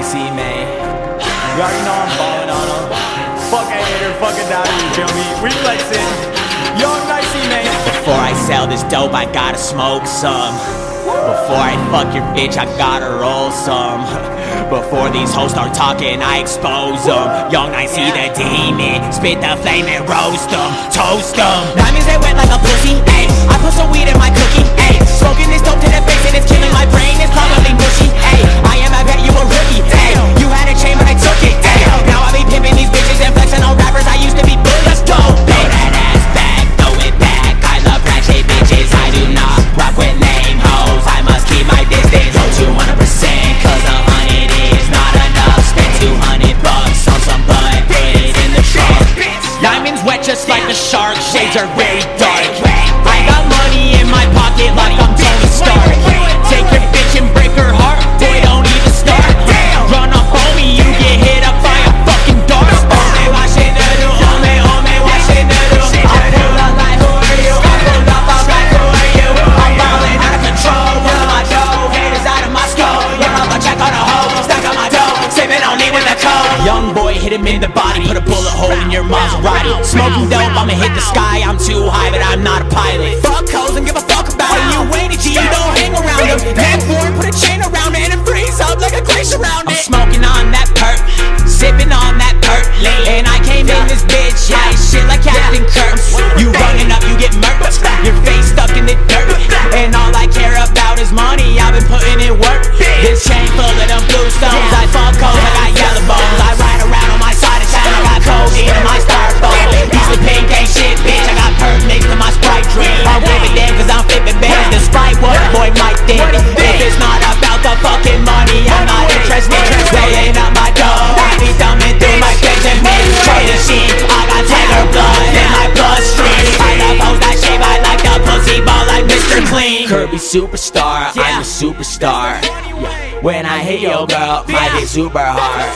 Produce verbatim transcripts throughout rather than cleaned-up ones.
C, man. You already know I'm ballin' on them. Fuck a hater, fuck a doubter, you feel me? We flexin'. Young Nicey, man. Before I sell this dope, I gotta smoke some. Before I fuck your bitch, I gotta roll some. Before these hoes start talking, I expose them. Young Nicey the demon, spit the flame and roast them, toast them. Diamonds they wet like a pussy, ayy. I put some weed in my cookie, ayy. Smoking this dope to the face and it's killing my brain, it's probably mushy, ayy. I am, I bet you a rookie, ayy. You had a chain but I took it, ayy. Now I be pimping these bitches and flexing on rappers, I used to be bullied. Let's go, throw that ass back, throw it back. I love ratchet bitches, I do not rock with lame hoes. I must keep my distance, go two hundred percent, cause a hundred is not enough. Spend two hundred bucks on some butt, put it in the trunk. Diamonds wet just like a shark, shades are very dark. I got money in my pocket like I'm Tony Stark. Take your bitch and break her heart, boy don't even start. Run up on me, you get hit up by a fucking dart. Homie, watching the do, homie, homie, watching the do. I pull up like who are you? I pull up, I'm like who are you? I'm ballin' out of control, roll my dough, haters out of my skull. Run up a check on a hoe, stack on my dough, sippin' on me with the code. Young boy hit him in the body, put a bullet hole in your Maserati. Smoking dope, I'ma hit the sky, I'm too high but I'm not a pilot. Fuck hoes and give a fuck about it, you ain't a G, you don't hang around them. Head forward, put a chain around it and freeze up like a glacier around it. I'm smoking on that perk, sipping on that perk, and I came in this bitch, high as shit like Captain Kirk. You running up, you get murked, your face stuck in the dirt, and all I care about is money, I've been putting in work. This chain full of them blue stones, I fuck hoes, I got yellow bones. I ride around on my side of town, I got codeine in my styrofoam. Piece of pink ain't shit, bitch, I got perk next to my Sprite drink. I'll give a damn cause I'm flipping bands, despite what a boy might think. If it's not about the fucking money, I'm not interested. Rolling up my dough, I be thumbing through my Benjamin. Trading shit, I got Tiger blood in my bloodstream. I love hoes that shave, I like the pussy ball like Mister Clean. Kirby superstar, I'm a superstar. When I hit your girl, might hit super hard.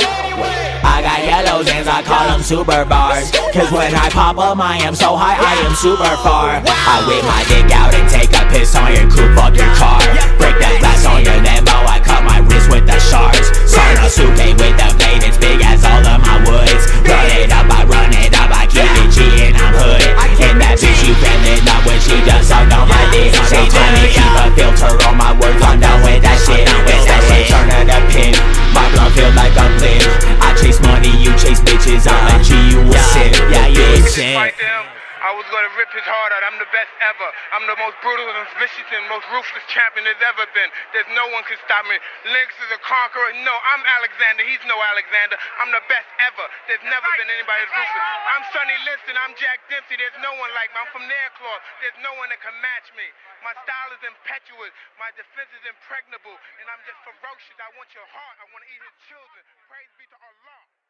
I got yellow hands, I call them super bars. Cause when I pop up, I am so high, I am super far. I whip my dick out and take a piss on your coupe, fuck your car. Break that glass on your Lambo, I cut my wrist with the shards. Sanosuke with the blade, it's big as all of my woods. Run it up, I run it up, I keep it G and I'm hood. And that bitch you fell in love when she just sucked on my dick. She told me keep a filter on my words, I'm done with that shit. It's the return of the pin, my blood feel like I'm lit. I chase money, you chase bitches, I'm a G, you a simp, yeah, you a simp. I was gonna rip his heart out, I'm the best ever. I'm the most brutal and vicious and most ruthless champion there's ever been. There's no one can stop me. Lynx is a conqueror, no, I'm Alexander, he's no Alexander. I'm the best ever, there's never been anybody as ruthless. I'm Sonny Liston, I'm Jack Dempsey, there's no one like me. I'm from Nairclaw, there's no one that can match me. My style is impetuous, my defense is impregnable, and I'm just ferocious. I want your heart, I want to eat his children. Praise be to Allah.